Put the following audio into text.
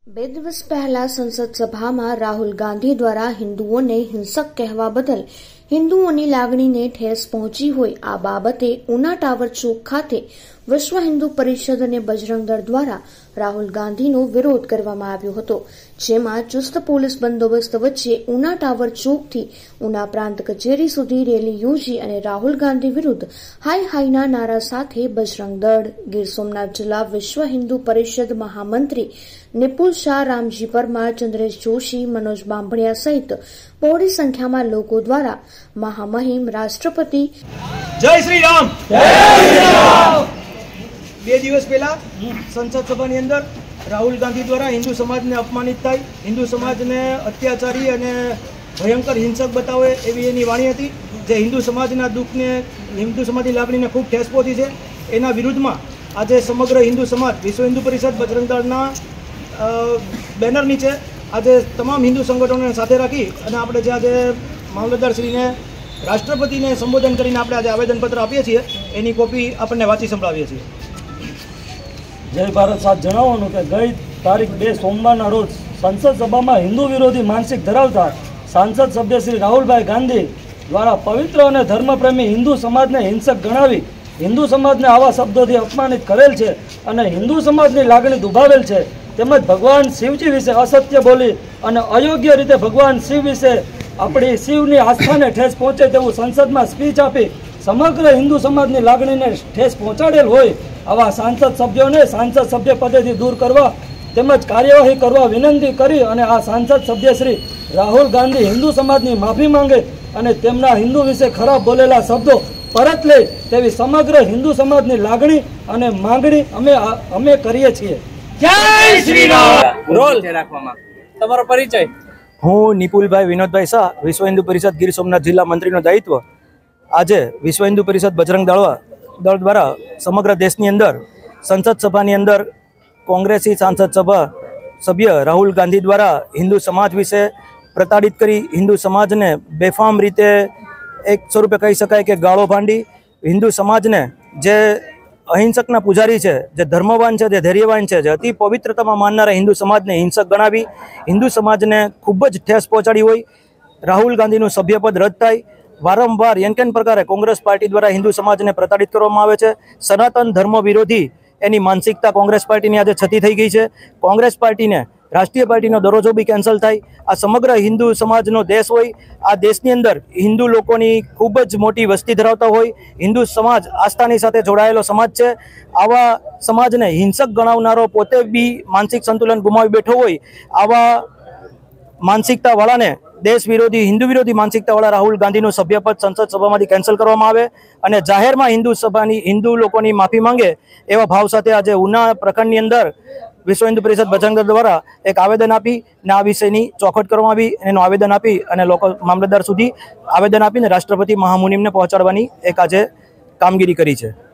બે દિવસ પહેલા સંસદ સભામાં રાહુલ ગાંધી દ્વારા હિન્દુઓને હિંસક કહેવા બદલ હિન્દુઓની લાગણીને ઠેસ પહોંચી હોય આ બાબતે ઉના ટાવર ચોક ખાતે વિશ્વ હિન્દુ પરિષદ અને બજરંગ દળ દ્વારા રાહુલ ગાંધીનો વિરોધ કરવામાં આવ્યો હતો, જેમાં ચુસ્ત પોલીસ બંદોબસ્ત વચ્ચે ઉના ટાવર ચોકથી ઉના પ્રાંત કચેરી સુધી રેલી યોજી અને રાહુલ ગાંધી વિરુદ્ધ હાય હાયના નારા સાથે બજરંગ દળ, ગીર સોમનાથ જિલ્લા વિશ્વ હિન્દુ પરિષદ મહામંત્રી નિપુલ શાહ, રામજી પરમાર, ચંદ્રેશ જોશી, મનોજ બાંભણિયા સહિત બહોળી સંખ્યામાં લોકો દ્વારા મહામહિમ રાષ્ટ્રપતિ જય શ્રી રામ બે દિવસ પહેલા સંસદ સભાની અંદર રાહુલ ગાંધી દ્વારા હિન્દુ સમાજને અપમાનિત થાય, હિન્દુ સમાજને અત્યાચારી અને ભયંકર હિંસક બતાવે એવી એની વાણી હતી, જે હિન્દુ સમાજના દુઃખને, હિન્દુ સમાજની લાગણીને ખૂબ ઠેસ પહોંચી છે. એના વિરુદ્ધમાં આજે સમગ્ર હિન્દુ સમાજ વિશ્વ હિન્દુ પરિષદ બજરંગ દળના બેનર નીચે આજે તમામ હિન્દુ સંગઠનોને સાથે રાખી અને આપણે જે આજે મામલતદારશ્રીને રાષ્ટ્રપતિને સંબોધન કરીને આપણે આજે આવેદનપત્ર આપીએ છીએ, એની કોપી આપણને વાંચી સંભળાવીએ છીએ. જય ભારત સાહેબ, જણાવવાનું કે ગઈ તારીખ 2 સોમવારના રોજ સંસદ સભામાં હિન્દુ વિરોધી માનસિક ધરાવતા સાંસદ સભ્ય શ્રી રાહુલભાઈ ગાંધી દ્વારા પવિત્ર અને ધર્મપ્રેમી હિન્દુ સમાજને હિંસક ગણાવી હિન્દુ સમાજને આવા શબ્દોથી અપમાનિત કરેલ છે અને હિન્દુ સમાજની લાગણી દુભાવેલ છે. તેમજ ભગવાન શિવજી વિશે અસત્ય બોલી અને અયોગ્ય રીતે ભગવાન શિવ વિશે આપણી શિવની આસ્થાને ઠેસ પહોંચે તેવું સંસદમાં સ્પીચ આપી સમગ્ર હિન્દુ સમાજની લાગણીને ઠેસ પહોંચાડેલ હોય આવા સાંસદ સભ્યોને સાંસદ સભ્ય પદેથી દૂર કરવા તેમજ કાર્યવાહી કરવા વિનંતી કરી અને આ સાંસદ સભ્ય શ્રી રાહુલ ગાંધી હિન્દુ સમાજની માફી માંગે અને તેમના હિન્દુ વિશે ખરાબ બોલેલા શબ્દો પરત લે તેવી સમગ્ર હિન્દુ સમાજની લાગણી અને માંગણી અમે કરીએ છીએ. જય શ્રી રામ. રોલ રાખવામાં તમારો પરિચય. હું નિપુલભાઈ વિનોદભાઈ શાહ, વિશ્વ હિન્દુ પરિષદ ગીર સોમનાથ જિલ્લા મંત્રીનો દાયિત્વ. આજે વિશ્વ હિન્દુ પરિષદ બજરંગ દળ દ્વારા સમગ્ર દેશની અંદર સંસદ સભાની અંદર કોંગ્રેસી સાંસદ સભ્ય રાહુલ ગાંધી દ્વારા હિન્દુ સમાજ વિશે પ્રતાડિત કરી હિન્દુ સમાજને બેફામ રીતે એક સ્વરૂપે કહી શકાય કે ગાળો ભાંડી હિન્દુ સમાજને જે અહિંસકના પૂજારી છે, જે ધર્મવાન છે, જે ધૈર્યવાન છે, જે અતિ પવિત્રતામાં માનનારા હિન્દુ સમાજને હિંસક ગણાવી હિન્દુ સમાજને ખૂબ જ ઠેસ પહોંચાડી હોય. રાહુલ ગાંધીનું સભ્યપદ રદ થાય. વારંવાર એન પ્રકારે કોંગ્રેસ પાર્ટી દ્વારા હિન્દુ સમાજને પ્રતાડિત કરવામાં આવે છે. સનાતન ધર્મ વિરોધી એની માનસિકતા કોંગ્રેસ પાર્ટીની આજે છતી થઈ ગઈ છે. કોંગ્રેસ પાર્ટીને રાષ્ટ્રીય પાર્ટીનો દરજ્જો બી કેન્સલ થાય. આ સમગ્ર હિન્દુ સમાજનો દેશ હોય. આ દેશની અંદર હિન્દુ લોકોની ખૂબ જ મોટી વસ્તી ધરાવતા હોય. હિન્દુ સમાજ આસ્થાની સાથે જોડાયેલો સમાજ છે. આવા સમાજને હિંસક ગણાવનારો પોતે બી માનસિક સંતુલન ગુમાવી બેઠો હોય. આવા માનસિકતાવાળાને દેશ વિરોધી, હિન્દુ વિરોધી માનસિકતાવાળા રાહુલ ગાંધીનું સભ્યપદ સંસદ સભામાંથી કેન્સલ કરવામાં આવે અને જાહેરમાં હિન્દુ લોકોની માફી માંગે એવા ભાવ સાથે આજે ઉના પ્રખંડની અંદર વિશ્વ હિન્દુ પરિષદ બજરંગ દળ દ્વારા એક આવેદન આપી અને આ વિષયની ચોખવટ કરવામાં આવી. એનું આવેદન આપી અને લોકો મામલતદાર સુધી આવેદન આપીને રાષ્ટ્રપતિ મહામુનિમને પહોંચાડવાની એક આજે કામગીરી કરી છે.